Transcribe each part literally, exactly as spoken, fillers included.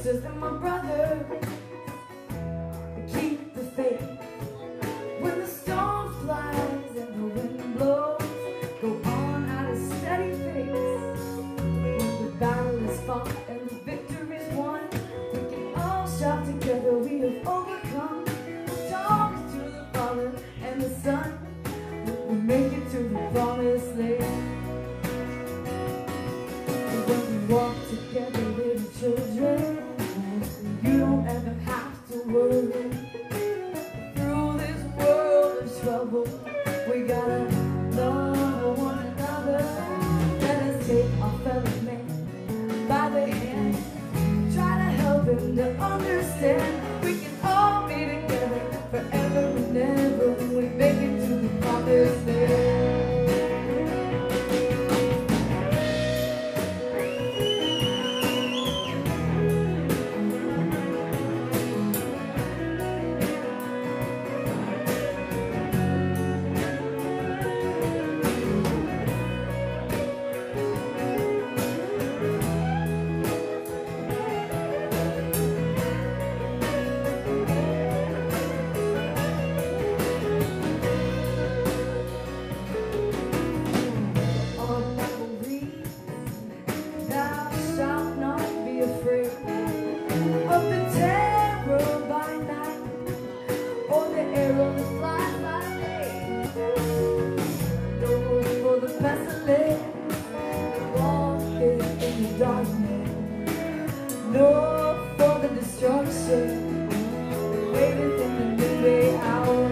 sisters and my brother. Keep the faith when the storm flies and the wind blows. Go on at a steady pace. When the battle is fought and the victory is won, we can all shout together, we have overcome. We'll talk to the Father and the Son. We'll make it to the promised land. When we walk together, little children, you don't ever have to worry. Through this world of trouble, we gotta love one another. Let us take our fellow man by the hand, try to help him to understand. We can all be together forever and ever when we make it to the promised land. No for the destruction, waiting in the midway hour.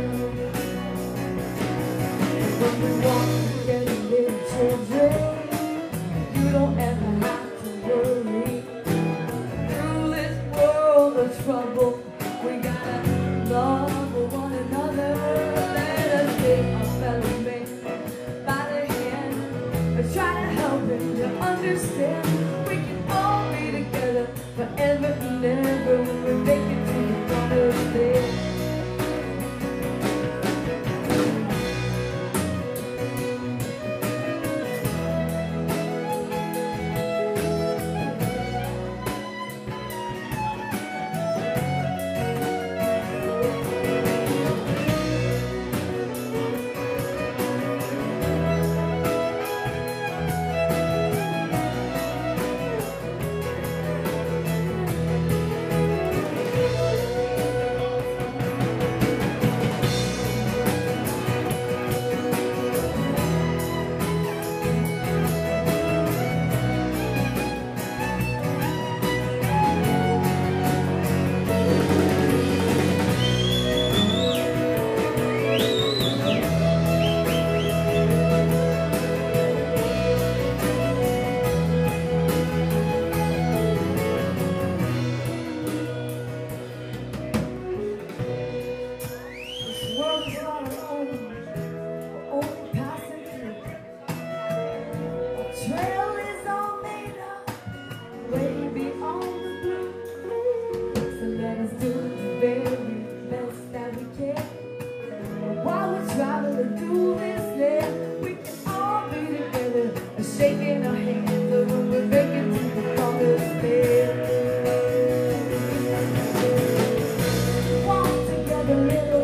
When we walk together, little children, you don't ever have to worry. Through this world of trouble, we gotta love one another. Let us take our fellow man by the hand and try to help him to understand. We can all be together forever and ever when we make it to the promised land. Shaking our hands when we're making to the promised land. Walk together, little